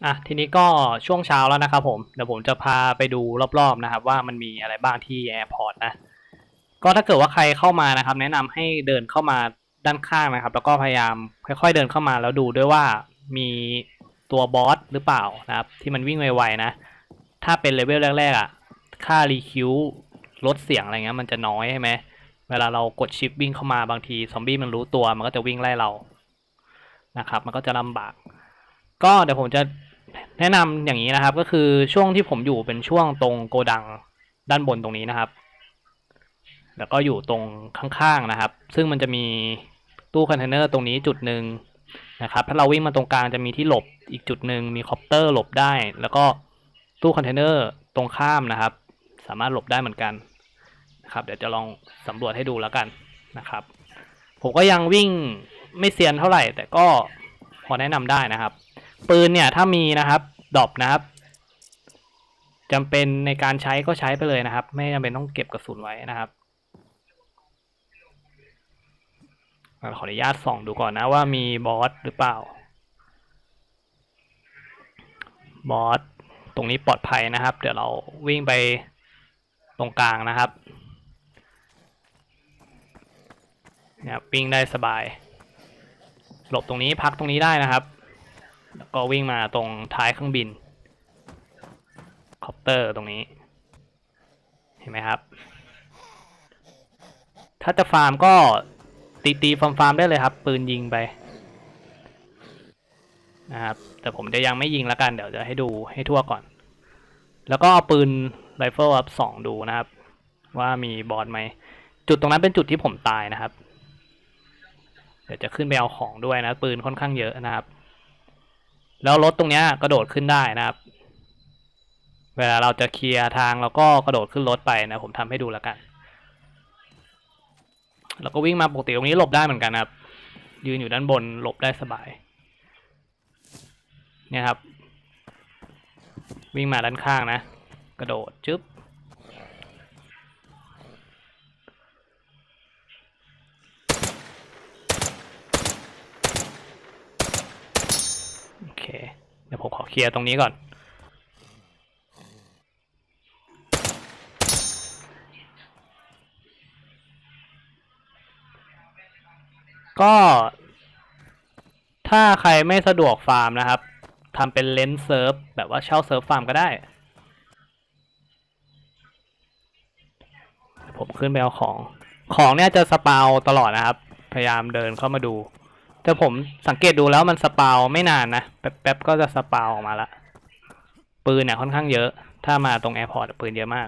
ทีนี้ก็ช่วงเช้าแล้วนะครับผมเดี๋ยวผมจะพาไปดูรอบๆนะครับว่ามันมีอะไรบ้างที่แอร์พอร์ตนะก็ถ้าเกิดว่าใครเข้ามานะครับแนะนำให้เดินเข้ามาด้านข้างนะครับแล้วก็พยายามค่อยๆเดินเข้ามาแล้วดูด้วยว่ามีตัวบอสหรือเปล่านะครับที่มันวิ่งไวๆนะถ้าเป็นเลเวลแรกๆค่ารีคิวลดเสียงอะไรเงี้ยมันจะน้อยใช่ไหมเวลาเรากดชิปวิ่งเข้ามาบางทีซอมบี้มันรู้ตัวมันก็จะวิ่งไล่เรานะครับมันก็จะลำบากก็เดี๋ยวผมจะแนะนำอย่างนี้นะครับก็คือช่วงที่ผมอยู่เป็นช่วงตรงโกดังด้านบนตรงนี้นะครับแล้วก็อยู่ตรงข้างๆนะครับซึ่งมันจะมีตู้คอนเทนเนอร์ตรงนี้จุดหนึ่งนะครับถ้าเราวิ่งมาตรงกลางจะมีที่หลบอีกจุดหนึ่งมีคอปเตอร์หลบได้แล้วก็ตู้คอนเทนเนอร์ตรงข้ามนะครับสามารถหลบได้เหมือนกันนะครับเดี๋ยวจะลองสำรวจให้ดูแล้วกันนะครับผมก็ยังวิ่งไม่เซียนเท่าไหร่แต่ก็พอแนะนำได้นะครับปืนเนี่ยถ้ามีนะครับดรอปนะครับจำเป็นในการใช้ก็ใช้ไปเลยนะครับไม่จำเป็นต้องเก็บกระสุนไว้นะครับขออนุญาตส่องดูก่อนนะว่ามีบอสหรือเปล่าบอสตรงนี้ปลอดภัยนะครับเดี๋ยวเราวิ่งไปตรงกลางนะครับเนี่ยวิ่งได้สบายหลบตรงนี้พักตรงนี้ได้นะครับแล้วก็วิ่งมาตรงท้ายเครื่องบินคอปเตอร์ตรงนี้เห็นไหมครับถ้าจะฟาร์มก็ตีฟาร์มได้เลยครับปืนยิงไปนะครับแต่ผมจะยังไม่ยิงแล้วกันเดี๋ยวจะให้ดูให้ทั่วก่อนแล้วก็เอาปืนไรเฟิลครับส่องดูนะครับว่ามีบอสไหมจุดตรงนั้นเป็นจุดที่ผมตายนะครับเดี๋ยวจะขึ้นไปเอาของด้วยนะปืนค่อนข้างเยอะนะครับแล้วรถตรงนี้กระโดดขึ้นได้นะครับเวลาเราจะเคลียร์ทางเราก็กระโดดขึ้นรถไปนะผมทำให้ดูแล้วกันแล้วก็วิ่งมาปกติตรงนี้หลบได้เหมือนกันครับยืนอยู่ด้านบนหลบได้สบายเนี่ยครับวิ่งมาด้านข้างนะกระโดดจึ๊บโอเคเดี๋ยวผมขอเคลียร์ตรงนี้ก่อนก็ถ้าใครไม่สะดวกฟาร์มนะครับทำเป็นเลนส์เซิร์ฟแบบว่าเช่าเซิร์ฟฟาร์มก็ได้ผมขึ้นไปเอาของเนี่ยจะสปาวตลอดนะครับพยายามเดินเข้ามาดูแต่ผมสังเกตดูแล้วมันสปาวไม่นานนะแป๊บๆก็จะสปาวออกมาละปืนเนี่ยค่อนข้างเยอะถ้ามาตรงแอร์พอร์ตปืนเยอะมาก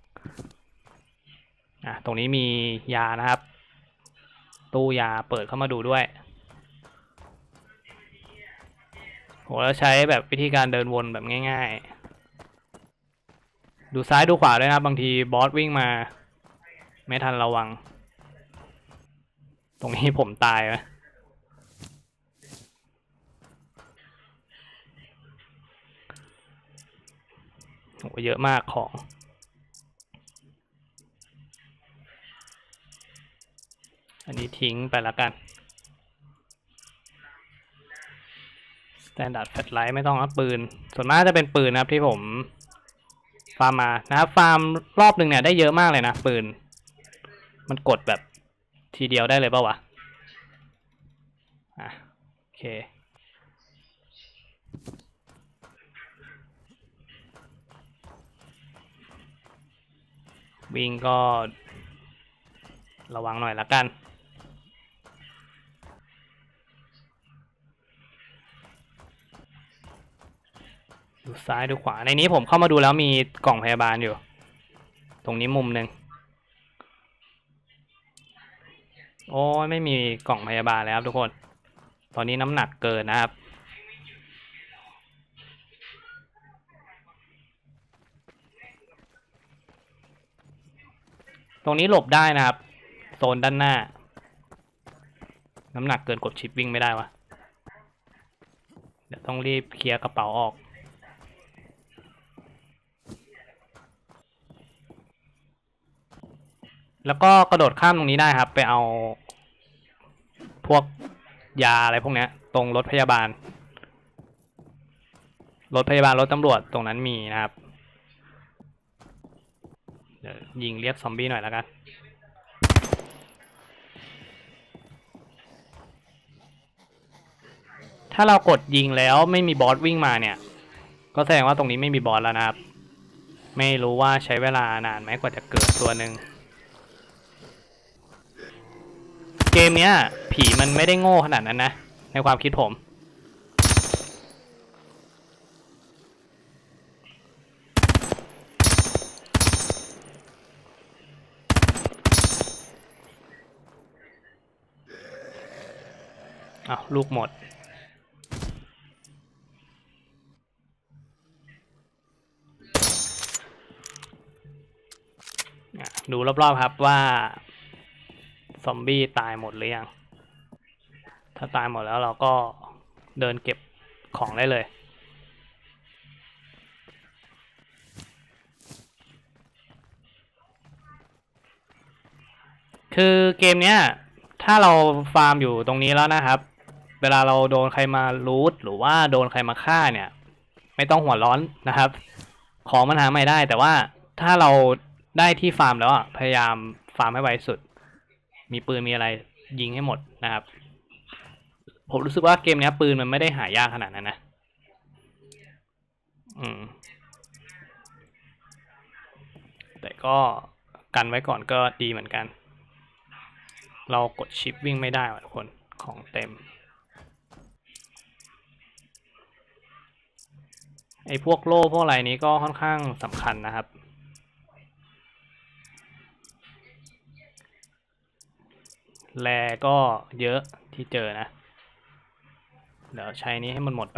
ตรงนี้มียานะครับตู้ยาเปิดเข้ามาดูด้วยโหแล้วใช้แบบวิธีการเดินวนแบบง่ายๆดูซ้ายดูขวาด้วยนะบางทีบอสวิ่งมาไม่ทันระวังตรงนี้ผมตายนะโหเยอะมากของอันนี้ทิ้งไปแล้วกัน Standard Flashlight ไม่ต้องนะปืนส่วนมากจะเป็นปืนนะครับที่ผมฟาร์มมานะครับฟาร์มรอบหนึ่งเนี่ยได้เยอะมากเลยนะปืนมันกดแบบทีเดียวได้เลยป่าวะโอเควิ่งก็ระวังหน่อยละกันดูซ้ายดูขวาในนี้ผมเข้ามาดูแล้วมีกล่องพยาบาลอยู่ตรงนี้มุมหนึ่งโอ้ยไม่มีกล่องพยาบาลแล้วครับทุกคนตอนนี้น้ำหนักเกินนะครับตรงนี้หลบได้นะครับโซนด้านหน้าน้ำหนักเกินกดชิปวิ่งไม่ได้วะเดี๋ยวต้องรีบเคลียร์กระเป๋าออกแล้วก็กระโดดข้ามตรงนี้ได้ครับไปเอาพวกยาอะไรพวกนี้ตรงรถพยาบาลรถพยาบาลรถตำรวจตรงนั้นมีนะครับเดี๋ยวยิงเรียกซอมบี้หน่อยแล้วกันถ้าเรากดยิงแล้วไม่มีบอสวิ่งมาเนี่ยก็แสดงว่าตรงนี้ไม่มีบอสแล้วนะครับไม่รู้ว่าใช้เวลานานไหมกว่าจะเกิดตัวหนึ่งเกมเนี้ยผีมันไม่ได้โง่ขนาดนั้นนะในความคิดผมอ้าวลูกหมดดูรอบๆครับว่าซอมบี้ตายหมดหรือยังถ้าตายหมดแล้วเราก็เดินเก็บของได้เลยคือเกมเนี้ยถ้าเราฟาร์มอยู่ตรงนี้แล้วนะครับเวลาเราโดนใครมารูทหรือว่าโดนใครมาฆ่าเนี่ยไม่ต้องหัวร้อนนะครับของมันหาไม่ได้แต่ว่าถ้าเราได้ที่ฟาร์มแล้วอ่ะพยายามฟาร์มให้ไวสุดมีปืนมีอะไรยิงให้หมดนะครับผมรู้สึกว่าเกมนี้ปืนมันไม่ได้หายากขนาดนั้นนะแต่ก็กันไว้ก่อนก็ดีเหมือนกันเรากดชิปวิ่งไม่ได้ทุกคนของเต็มไอ้พวกโล่พวกอะไรนี้ก็ค่อนข้างสำคัญนะครับแลก็เยอะที่เจอนะเดี๋ยวใช้นี้ให้มันหมดไป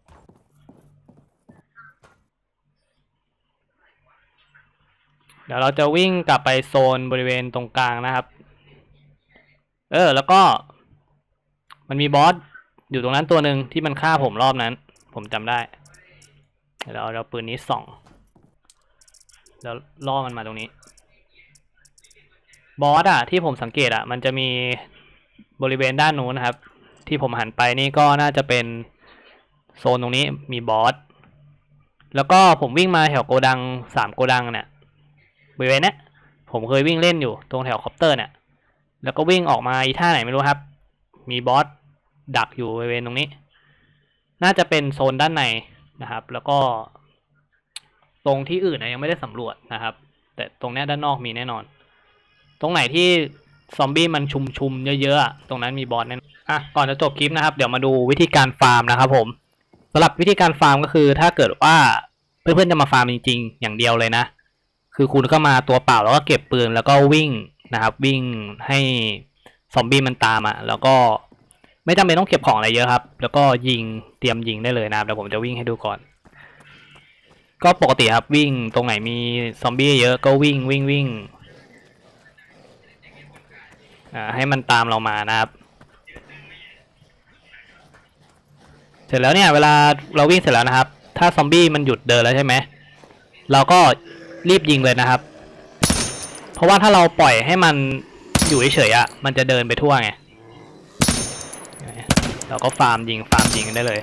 เดี๋ยวเราจะวิ่งกลับไปโซนบริเวณตรงกลางนะครับแล้วก็มันมีบอสอยู่ตรงนั้นตัวหนึ่งที่มันฆ่าผมรอบนั้นผมจำได้เดี๋ยวเราปืนนี้ส่องแล้วล่อมันมาตรงนี้บอสที่ผมสังเกตมันจะมีบริเวณด้านนู้นนะครับที่ผมหันไปนี่ก็น่าจะเป็นโซนตรงนี้มีบอสแล้วก็ผมวิ่งมาแถวโกดัง3 โกดังเนี่ยบริเวณนี้ผมเคยวิ่งเล่นอยู่ตรงแถวคอปเตอร์เนี่ยแล้วก็วิ่งออกมาอีท่าไหนไม่รู้ครับมีบอสดักอยู่บริเวณตรงนี้น่าจะเป็นโซนด้านในนะครับแล้วก็ตรงที่อื่นยังไม่ได้สำรวจนะครับแต่ตรงนี้ด้านนอกมีแน่นอนตรงไหนที่ซอมบี้มันชุมเยอะๆตรงนั้นมีบอสแน่ก่อนจะจบคลิปนะครับเดี๋ยวมาดูวิธีการฟาร์มนะครับผมสำหรับวิธีการฟาร์มก็คือถ้าเกิดว่าเพื่อนๆจะมาฟาร์มจริงๆอย่างเดียวเลยนะคือคุณก็มาตัวเปล่าแล้วก็เก็บปืนแล้วก็วิ่งนะครับวิ่งให้ซอมบี้มันตามแล้วก็ไม่จำเป็นต้องเก็บของอะไรเยอะครับแล้วก็ยิงเตรียมยิงได้เลยนะครับเดี๋ยวผมจะวิ่งให้ดูก่อนก็ปกติครับวิ่งตรงไหนมีซอมบี้เยอะก็วิ่งให้มันตามเรามานะครับเสร็จแล้วเนี่ยเวลาเราวิ่งเสร็จแล้วนะครับถ้าซอมบี้มันหยุดเดินแล้วใช่ไหมเราก็รีบยิงเลยนะครับเพราะว่าถ้าเราปล่อยให้มันอยู่เฉยๆมันจะเดินไปทั่วไงเราก็ฟาร์มยิงกันได้เลย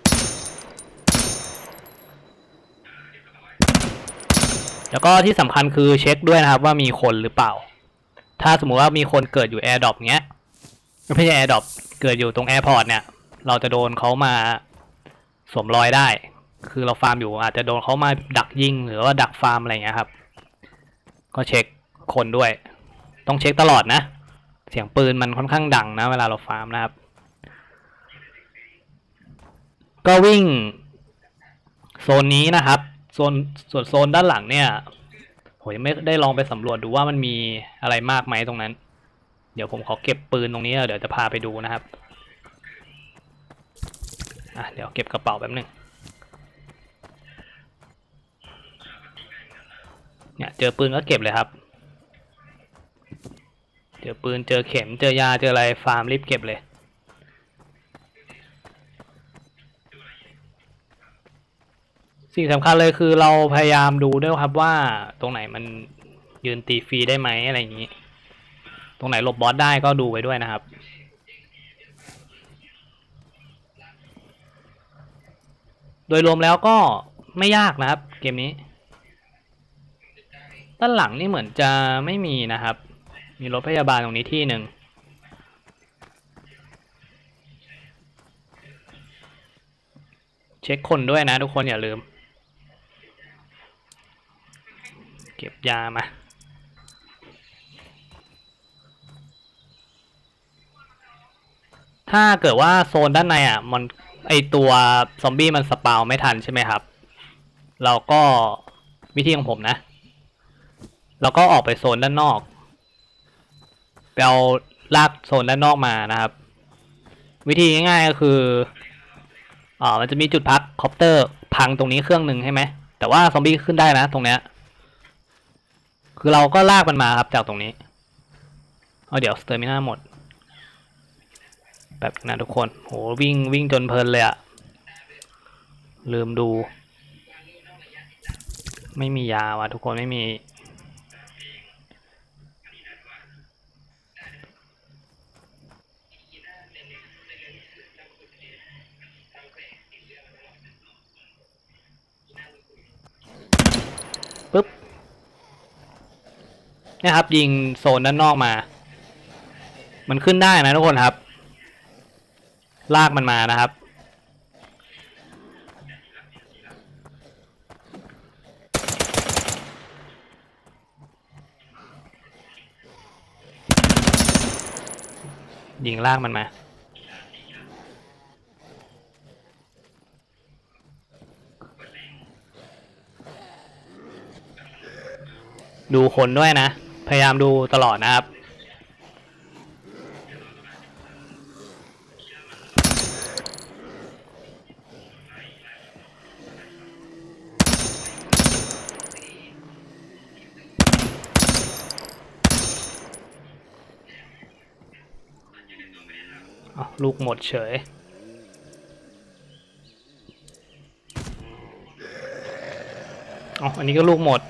แล้วก็ที่สำคัญคือเช็คด้วยนะครับว่ามีคนหรือเปล่าถ้าสมมุติว่ามีคนเกิดอยู่แอร์ดรอปเงี้ยไม่ใช่แอร์ดรอปเกิดอยู่ตรงแอร์พอร์ตเนี่ยเราจะโดนเขามาสวมรอยได้คือเราฟาร์มอยู่อาจจะโดนเขามาดักยิงหรือว่าดักฟาร์มอะไรเงี้ยครับก็เช็คคนด้วยต้องเช็คตลอดนะเสียงปืนมันค่อนข้างดังนะเวลาเราฟาร์มนะครับก็วิ่งโซนนี้นะครับส่วนโซนด้านหลังเนี่ยผมยังไม่ได้ลองไปสำรวจดูว่ามันมีอะไรมากไหมตรงนั้นเดี๋ยวผมขอเก็บปืนตรงนี้เดี๋ยวจะพาไปดูนะครับเดี๋ยวเก็บกระเป๋าแป๊บนึงเนี่ยเจอปืนก็เก็บเลยครับเจอปืนเจอเข็มเจอยาเจออะไรฟาร์มรีบเก็บเลยสิ่งสำคัญเลยคือเราพยายามดูด้วยครับว่าตรงไหนมันยืนตีฟรีได้ไหมอะไรอย่างนี้ตรงไหนหลบบอสได้ก็ดูไว้ด้วยนะครับโดยรวมแล้วก็ไม่ยากนะครับเกมนี้ด้านหลังนี่เหมือนจะไม่มีนะครับมีรถพยาบาลตรงนี้ที่หนึ่งเช็คคนด้วยนะทุกคนอย่าลืมเก็บยามาถ้าเกิดว่าโซนด้านในมันไอตัวซอมบี้มันสปาวไม่ทันใช่ไหมครับเราก็วิธีของผมนะเราก็ออกไปโซนด้านนอกไปเอาลากโซนด้านนอกมานะครับวิธีง่ายๆก็คือมันจะมีจุดพักคอปเตอร์พังตรงนี้เครื่องหนึ่งใช่ไหมแต่ว่าซอมบี้ขึ้นได้นะตรงเนี้ยคือเราก็ลากมันมาครับจากตรงนี้เดี๋ยวสเตอร์มิน่าหมดแบบนะทุกคนโหวิ่งจนเพลินเลยลืมดูไม่มียาว่ะทุกคนไม่มีปึ๊บนะครับยิงโซนด้านนอกมามันขึ้นได้นะทุกคนครับลากมันมานะครับยิงลากมันมาดูคนด้วยนะพยายามดูตลอดนะครับลูกหมดเฉยอันนี้ก็ลูกหมด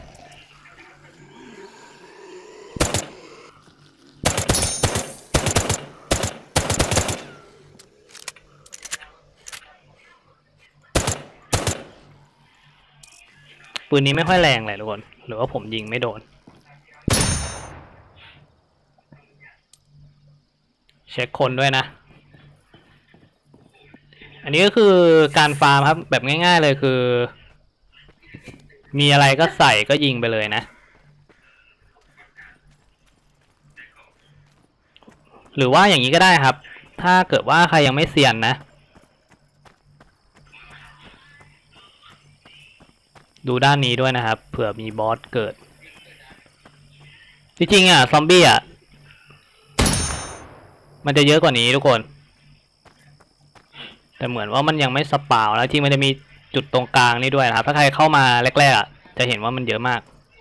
ปืนนี้ไม่ค่อยแรงเลยทุกคนหรือว่าผมยิงไม่โดนเช็คคนด้วยนะอันนี้ก็คือการฟาร์มครับแบบง่ายๆเลยคือมีอะไรก็ใส่ก็ยิงไปเลยนะหรือว่าอย่างนี้ก็ได้ครับถ้าเกิดว่าใครยังไม่เซียนนะดูด้านนี้ด้วยนะครับเผื่อมีบอสเกิดจริงๆซอมบี้มันจะเยอะกว่านี้ทุกคนแต่เหมือนว่ามันยังไม่สปาวแล้วที่มันจะมีจุดตรงกลางนี่ด้วยนะครับถ้าใครเข้ามาแรกๆจะเห็นว่ามันเยอะมาก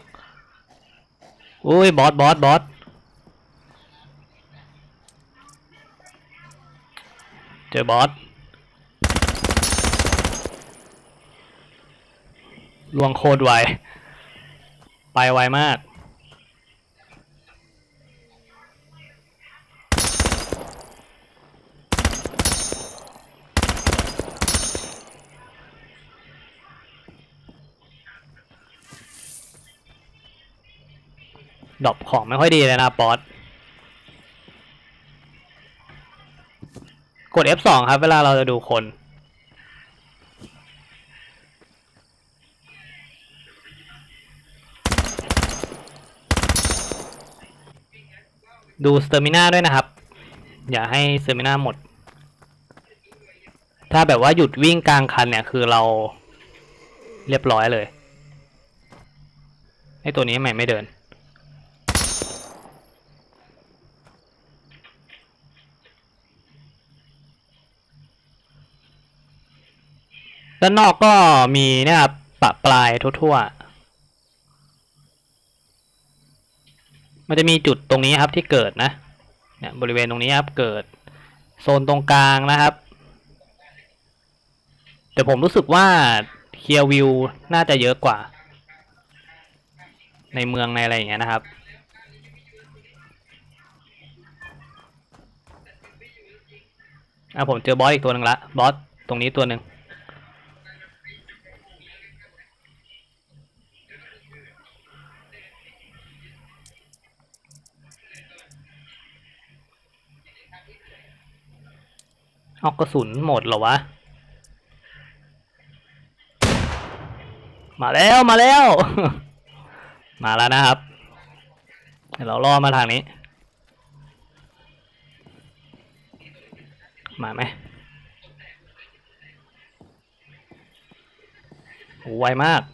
อุ้ยบอสเจอบอสลวงโคตรไวไปไวมากดรอปของไม่ค่อยดีเลยนะบอสกด F2 ครับเวลาเราจะดูคนดูสเตอร์มิน่าด้วยนะครับอย่าให้สเตอร์มิน่าหมดถ้าแบบว่าหยุดวิ่งกลางคันเนี่ยคือเราเรียบร้อยเลยไอตัวนี้ไม่เดินด้านนอกก็มีเนี่ยครับปะปลายทั่วๆมันจะมีจุดตรงนี้ครับที่เกิดนะเนี่ยบริเวณตรงนี้ครับเกิดโซนตรงกลางนะครับแต่ผมรู้สึกว่าเคลียร์วิวน่าจะเยอะกว่าในเมืองในอะไรอย่างเงี้ยนะครับผมเจอบอสอีกตัวหนึ่งละบอสตรงนี้ตัวหนึ่งเอากระสุนหมดเหรอวะมาแล้วมาแล้ว มาแล้วนะครับเดี๋ยวเราล่อมาทางนี้มาไหมโหไวมาก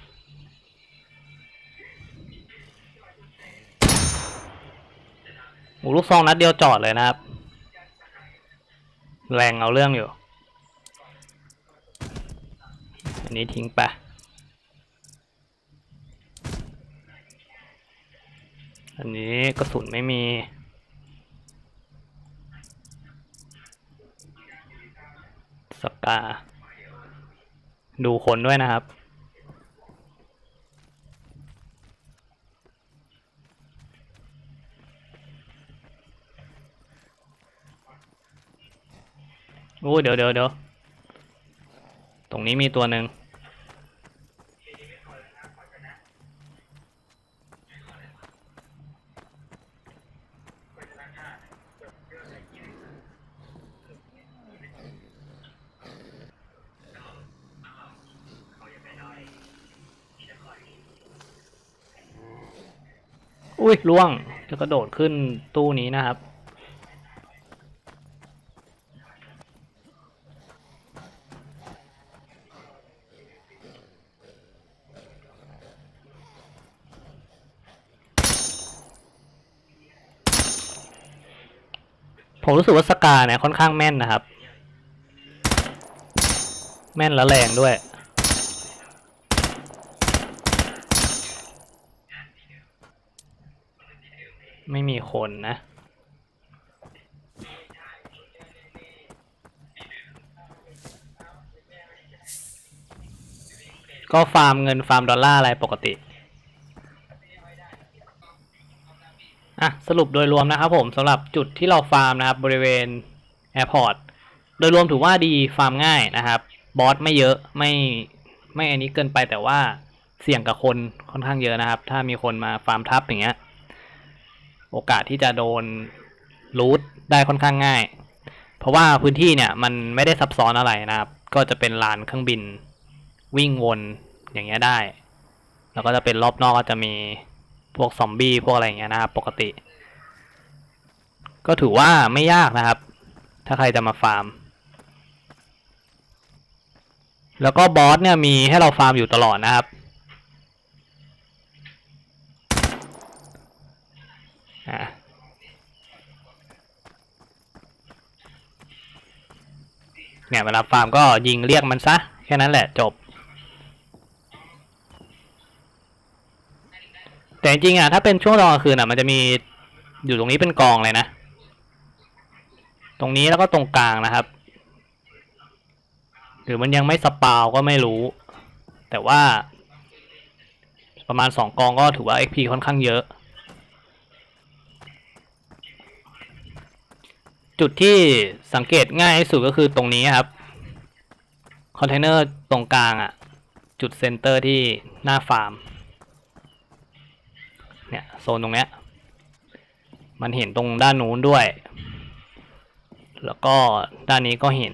โหลูกซองนัดเดียวจอดเลยนะครับแรงเอาเรื่องอยู่อันนี้ทิ้งไปอันนี้กระสุนไม่มีสกาดูคนด้วยนะครับโอ้เดี๋ยวตรงนี้มีตัวหนึ่งอุ้ยล่วงจะกระโดดขึ้นตู้นี้นะครับผมรู้สึกว่าสกาเนี่ยค่อนข้างแม่นนะครับแม่นและแรงด้วยไม่มีคนนะก็ฟาร์มเงินฟาร์มดอลลาร์อะไรปกติสรุปโดยรวมนะครับผมสำหรับจุดที่เราฟาร์มนะครับบริเวณแอร์พอร์ตโดยรวมถือว่าดีฟาร์มง่ายนะครับบอสไม่เยอะไม่อันนี้เกินไปแต่ว่าเสี่ยงกับคนค่อนข้างเยอะนะครับถ้ามีคนมาฟาร์มทับอย่างเงี้ยโอกาสที่จะโดนรูทได้ค่อนข้างง่ายเพราะว่าพื้นที่เนี่ยมันไม่ได้ซับซ้อนอะไรนะครับก็จะเป็นลานเครื่องบินวิ่งวนอย่างเงี้ยได้แล้วก็จะเป็นรอบนอกก็จะมีพวกซอมบี้พวกอะไรอย่างเงี้ยนะครับปกติก็ถือว่าไม่ยากนะครับถ้าใครจะมาฟาร์มแล้วก็บอสเนี่ยมีให้เราฟาร์มอยู่ตลอดนะครับเนี่ยเวลาฟาร์มก็ยิงเรียกมันซะแค่นั้นแหละจบแต่จริงๆถ้าเป็นช่วงตอนกลางคืนมันจะมีอยู่ตรงนี้เป็นกองเลยนะตรงนี้แล้วก็ตรงกลางนะครับหรือมันยังไม่สปาวก็ไม่รู้แต่ว่าประมาณ2 กองก็ถือว่า XP ค่อนข้างเยอะจุดที่สังเกตง่ายที่สุดก็คือตรงนี้ครับคอนเทนเนอร์ตรงกลางจุดเซนเตอร์ที่หน้าฟาร์มเนี่ยโซนตรงเนี้ยมันเห็นตรงด้านนู้นด้วยแล้วก็ด้านนี้ก็เห็น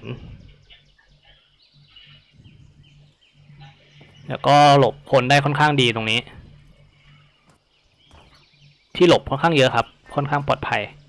แล้วก็หลบคนได้ค่อนข้างดีตรงนี้ที่หลบค่อนข้างเยอะครับค่อนข้างปลอดภัย